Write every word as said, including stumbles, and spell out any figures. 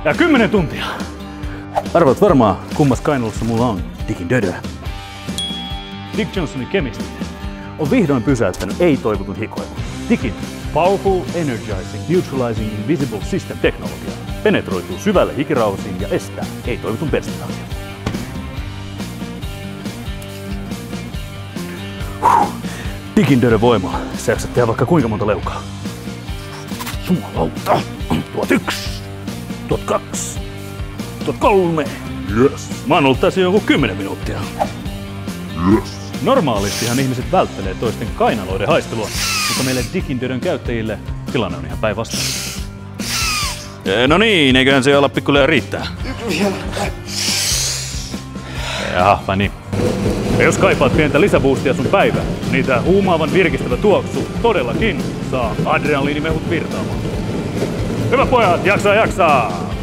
Ja kymmenen tuntia. Arvaat varmaan, kummas kainalossa mulla on Dickin dödö. Dick Johnsonin kemisti on vihdoin pysäyttänyt ei-toivotun hikoilun. Dickin Powerful Energizing Neutralizing Invisible System teknologia penetroituu syvälle hikirauhasiin ja estää ei-toivotun perspiraation. Dickin dödön voimalla sä jaksat tehdä vaikka kuinka monta leukaa. Jumalauta! Tuot yksi, tuot kaksi, tuot kolme. Yes. Mä oon ollut tässä joku kymmenen minuuttia. Yes. Normaalistihan ihmiset välttelee toisten kainaloiden haistelua, mutta meille Dickin dödön käyttäjille tilanne on ihan päinvastoin. No niin, eiköhän se olla pikkuliaan riittää. Jaha, vai niin. Ja jos kaipaat pientä lisäboostia sun päivään, niin tää huumaavan virkistävä tuoksu todellakin saa adrenaliinimehut virtaamaan. Hyvä pojat, jaksaa jaksaa!